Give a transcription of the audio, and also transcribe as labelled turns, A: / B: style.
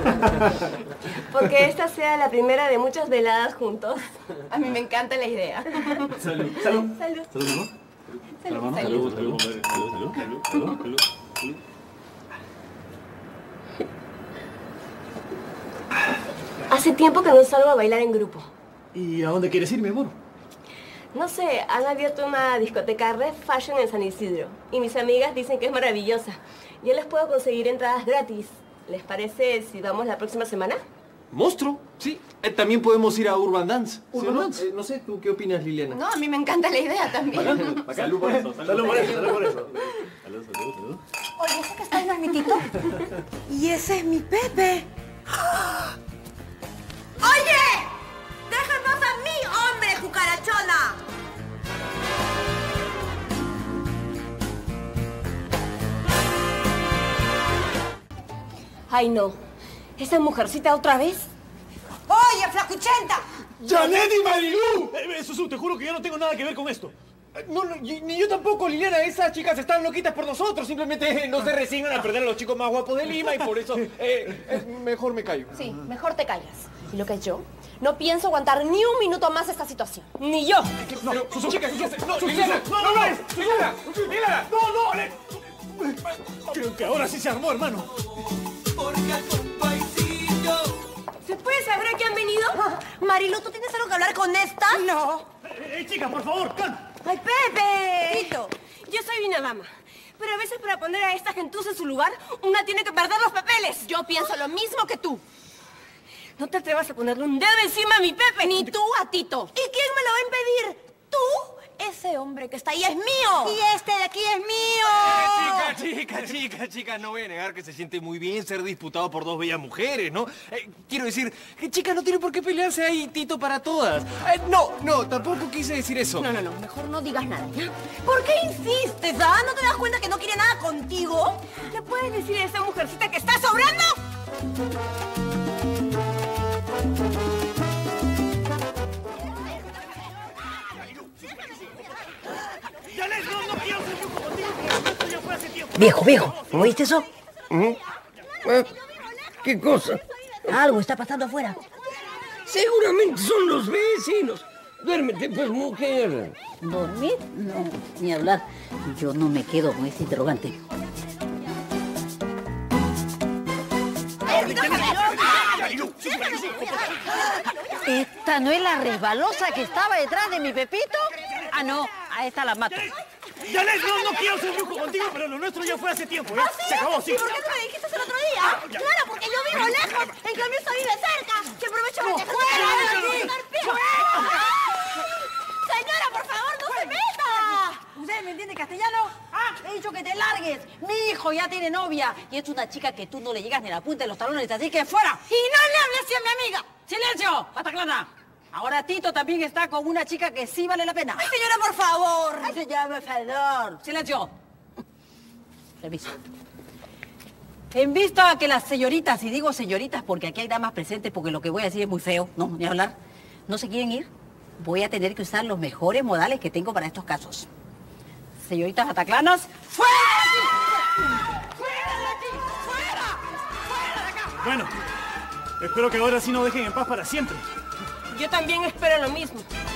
A: Porque esta sea la primera de muchas veladas juntos. A mí me encanta la idea.
B: Salud. Salud.
A: Salud.
B: Salud, ¿no?
A: Salud.
B: Salud, salud, salud, salud.
A: Hace tiempo que no salgo a bailar en grupo.
B: ¿Y a dónde quieres ir, mi amor?
A: No sé, han abierto una discoteca Red Fashion en San Isidro. Y mis amigas dicen que es maravillosa. Yo les puedo conseguir entradas gratis. ¿Les parece si vamos la próxima semana?
C: ¿Monstruo? Sí. También podemos ir a Urban Dance.
B: ¿Urban
C: ¿Sí,
B: Dance?
C: no sé, ¿tú qué opinas, Liliana?
A: No, a mí me encanta la idea también.
B: Salud por eso, salud por eso, salud por eso.
C: Salud, salud, salud.
D: Oye, ¿ese que está ahí no es mi Tito? Y ese es mi Pepe. ¡Oye! ¡Déjanos a mí, hombre, cucarachona!
A: Ay, no. ¿Esa mujercita otra vez?
D: ¡Oye, flacuchenta!
B: ¡Janet y Marilú! Susu, te juro que yo no tengo nada que ver con esto. No, ni yo tampoco, Liliana. Esas chicas están loquitas por nosotros. Simplemente no se resignan a perder a los chicos más guapos de Lima y por eso mejor me callo.
A: Sí, mejor te callas. ¿Y lo que es yo? No pienso aguantar ni un minuto más esta situación. ¡Ni yo!
B: No, Susu, chicas, no, Liliana, no, Liliana, no, Creo que ahora sí se armó, hermano.
A: ¿Se puede saber a qué han venido?
D: Marilu, ¿tú tienes algo que hablar con esta?
A: No.
B: Chicas, por favor, calma.
D: ¡Ay, Pepe!
A: Tito, yo soy una dama. Pero a veces para poner a esta gentuza en su lugar, una tiene que perder los papeles. Yo pienso lo mismo que tú. No te atrevas a ponerle un dedo encima a mi Pepe. Ni tú a Tito.
D: ¿Y quién me lo va a impedir? ¿Tú? Ese hombre que está ahí es mío. Y este de aquí es mío.
C: Chica, no voy a negar que se siente muy bien ser disputado por dos bellas mujeres, ¿no? Quiero decir, que chica no tiene por qué pelearse ahí Tito para todas. No, tampoco quise decir eso.
A: No, mejor no digas nada.
D: ¿Por qué insistes, ah? ¿No te das cuenta que no quiere nada contigo?
A: ¿Le puedes decir a esa mujercita que está sobrando?
B: Janet, no quiero ser yo contigo, pero esto ya fue hace tiempo.
E: Viejo, ¿no oíste eso?
F: ¿Qué cosa?
E: Algo está pasando afuera.
F: Seguramente son los vecinos. Duérmete, pues, mujer.
E: ¿Dormir? No, ni hablar. Yo no me quedo con este interrogante. ¿Esta no es la resbalosa que estaba detrás de mi Pepito? Ah, no, a esta la mato.
B: Janet, no quiero ser brujo contigo, pero lo nuestro ya fue hace tiempo, ¿eh?
D: ¿Ah, sí?
B: Se acabó, sí.
D: ¿Y por qué no me dijiste el otro día? Claro, porque yo vivo lejos, en cambio esta vive cerca. Que aprovecho para Señora, por favor, no se meta.
E: ¿Usted me entiende castellano? He dicho que te largues. Mi hijo ya tiene novia y es una chica que tú no le llegas ni a la punta de los talones, así que fuera.
D: Y no le hables así a mi amiga.
E: ¡Silencio! ¡Pataclana! Ahora Tito también está con una chica que sí vale la pena.
D: Ay, señora, por favor.
E: ¡Ay, señora, por favor! ¡Silencio! Permiso. En vista a que las señoritas, y digo señoritas porque aquí hay damas presentes, porque lo que voy a decir es muy feo, no, ni hablar, no se quieren ir, voy a tener que usar los mejores modales que tengo para estos casos. Señoritas bataclanas, ¡fuera de aquí! ¡Fuera de aquí! ¡Fuera! ¡Fuera de acá!
B: Bueno, espero que ahora sí nos dejen en paz para siempre.
A: Yo también espero lo mismo.